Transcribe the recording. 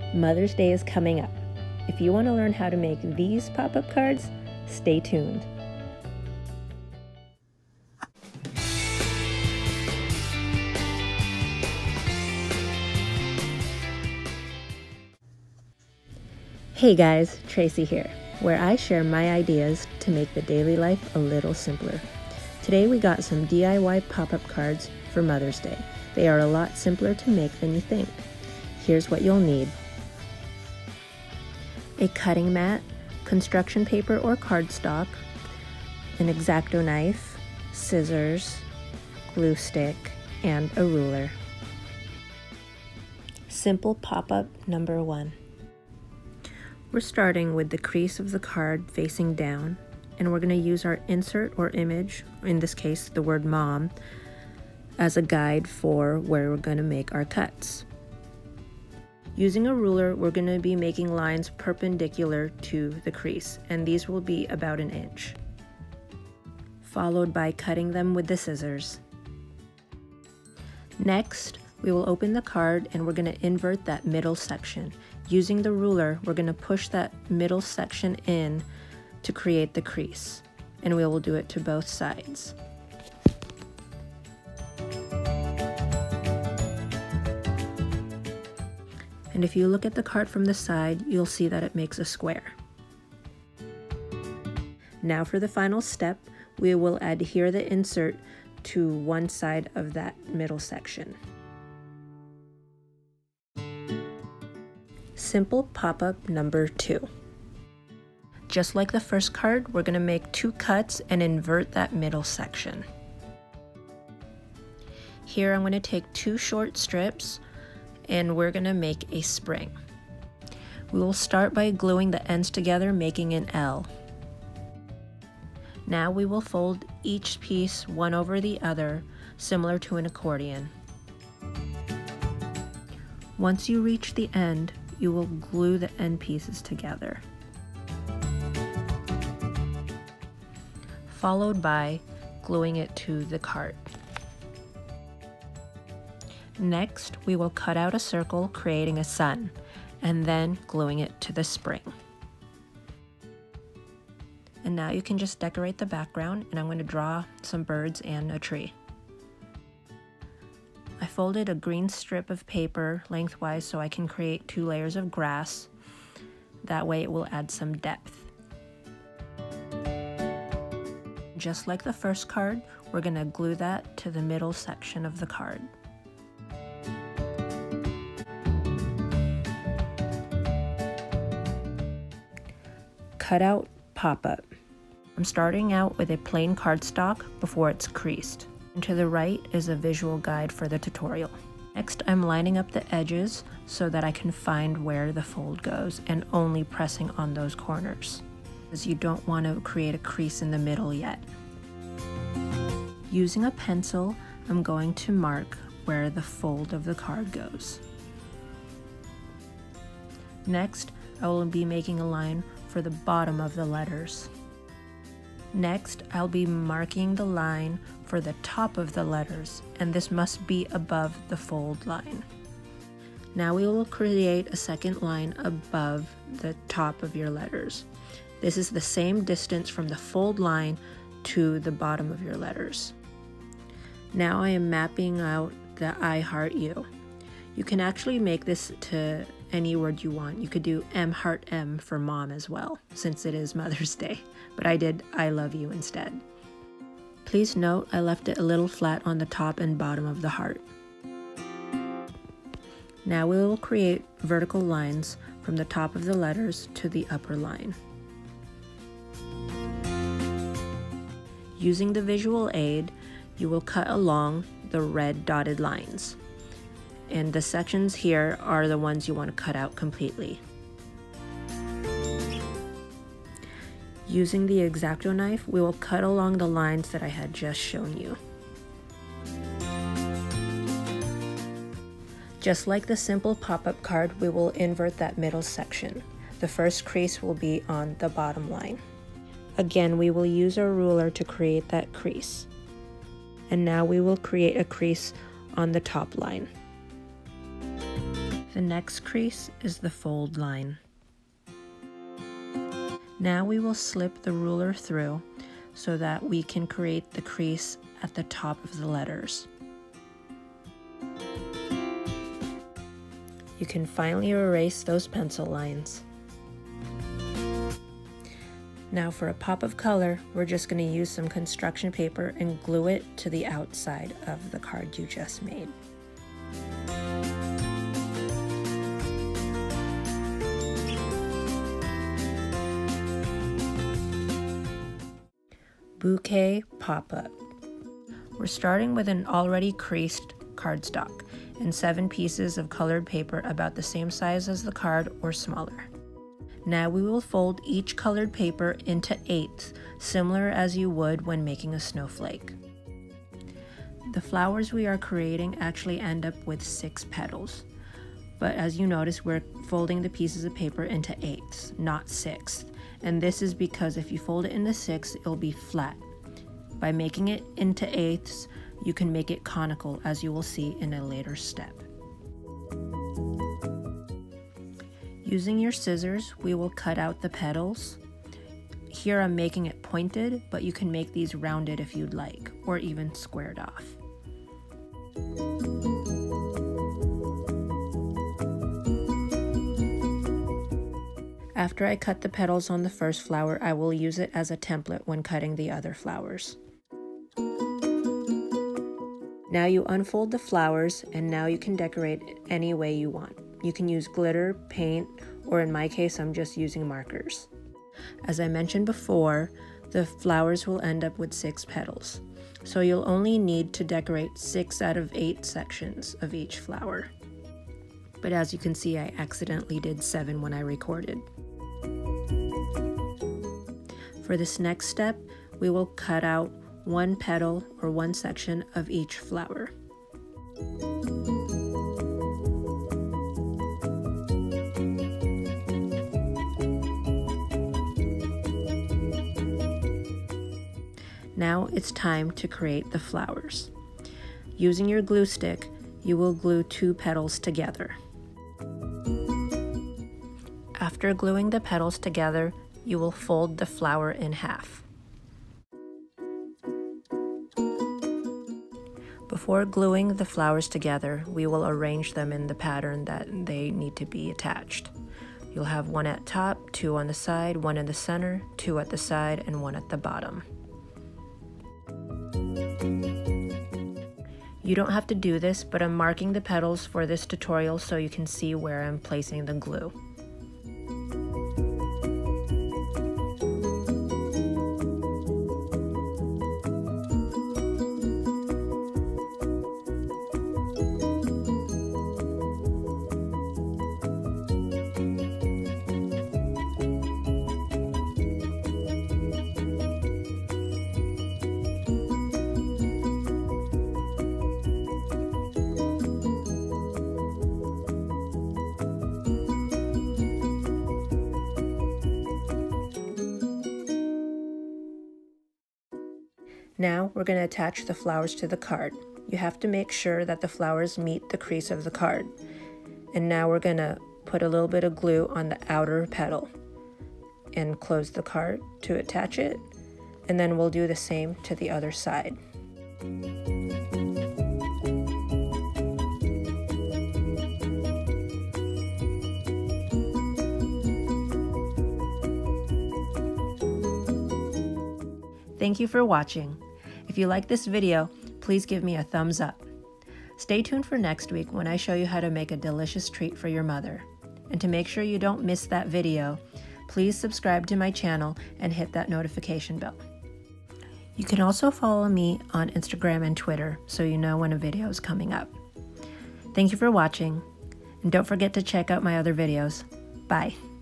Mother's Day is coming up. If you want to learn how to make these pop-up cards, stay tuned. Hey guys, Tracy here, where I share my ideas to make the daily life a little simpler. Today we got some DIY pop-up cards for Mother's Day. They are a lot simpler to make than you think. Here's what you'll need: a cutting mat, construction paper or cardstock, an X-Acto knife, scissors, glue stick, and a ruler. Simple pop-up number 1. We're starting with the crease of the card facing down, and we're going to use our insert or image, in this case the word mom, as a guide for where we're going to make our cuts. Using a ruler, we're going to be making lines perpendicular to the crease, and these will be about 1 inch, followed by cutting them with the scissors. Next, we will open the card and we're going to invert that middle section. Using the ruler, we're going to push that middle section in to create the crease, and we will do it to both sides. And if you look at the card from the side, you'll see that it makes a square. Now for the final step, we will adhere the insert to one side of that middle section. Simple pop-up number 2. Just like the first card, we're going to make 2 cuts and invert that middle section. Here I'm going to take 2 short strips and we're going to make a spring. We will start by gluing the ends together, making an L. Now we will fold each piece one over the other, similar to an accordion. Once you reach the end, you will glue the end pieces together, followed by gluing it to the card. Next, we will cut out a circle, creating a sun, and then gluing it to the spring. And now you can just decorate the background, and I'm going to draw some birds and a tree. I folded a green strip of paper lengthwise so I can create 2 layers of grass. That way it will add some depth. Just like the first card, we're going to glue that to the middle section of the card. Cut out pop-up. I'm starting out with a plain cardstock before it's creased. And to the right is a visual guide for the tutorial. Next, I'm lining up the edges so that I can find where the fold goes and only pressing on those corners, because you don't want to create a crease in the middle yet. Using a pencil, I'm going to mark where the fold of the card goes. Next, I will be making a line for the bottom of the letters. Next, I'll be marking the line for the top of the letters, and this must be above the fold line. Now we will create a second line above the top of your letters. This is the same distance from the fold line to the bottom of your letters. Now I am mapping out the I heart you. You can actually make this to any word you want. You could do M heart M for mom as well, since it is Mother's Day, but I did I love you instead. Please note I left it a little flat on the top and bottom of the heart. Now we will create vertical lines from the top of the letters to the upper line. Using the visual aid, you will cut along the red dotted lines. And the sections here are the ones you want to cut out completely. Using the X-Acto knife, we will cut along the lines that I had just shown you. Just like the simple pop-up card, we will invert that middle section. The first crease will be on the bottom line. Again, we will use our ruler to create that crease. And now we will create a crease on the top line. The next crease is the fold line. Now we will slip the ruler through so that we can create the crease at the top of the letters. You can finally erase those pencil lines. Now for a pop of color, we're just going to use some construction paper and glue it to the outside of the card you just made. Bouquet pop-up. We're starting with an already creased cardstock and 7 pieces of colored paper about the same size as the card or smaller. Now we will fold each colored paper into 8ths, similar as you would when making a snowflake. The flowers we are creating actually end up with 6 petals, but as you notice, we're folding the pieces of paper into 8ths, not 6ths, and this is because if you fold it into 6ths, it'll be flat. By making it into 8ths, you can make it conical, as you will see in a later step. Using your scissors, we will cut out the petals. Here I'm making it pointed, but you can make these rounded if you'd like, or even squared off. After I cut the petals on the first flower, I will use it as a template when cutting the other flowers. Now you unfold the flowers, and now you can decorate it any way you want. You can use glitter, paint, or in my case, I'm just using markers. As I mentioned before, the flowers will end up with 6 petals. So you'll only need to decorate 6 out of 8 sections of each flower. But as you can see, I accidentally did 7 when I recorded. For this next step, we will cut out 1 petal or 1 section of each flower. Now it's time to create the flowers. Using your glue stick, you will glue 2 petals together. After gluing the petals together, you will fold the flower in half. Before gluing the flowers together, we will arrange them in the pattern that they need to be attached. You'll have 1 at top, 2 on the side, 1 in the center, 2 at the side, and 1 at the bottom. You don't have to do this, but I'm marking the petals for this tutorial so you can see where I'm placing the glue. Now we're going to attach the flowers to the card. You have to make sure that the flowers meet the crease of the card. And now we're going to put a little bit of glue on the outer petal and close the card to attach it. And then we'll do the same to the other side. Thank you for watching. If you like this video, please give me a thumbs up. Stay tuned for next week when I show you how to make a delicious treat for your mother. And to make sure you don't miss that video, please subscribe to my channel and hit that notification bell. You can also follow me on Instagram and Twitter so you know when a video is coming up. Thank you for watching, and don't forget to check out my other videos. Bye.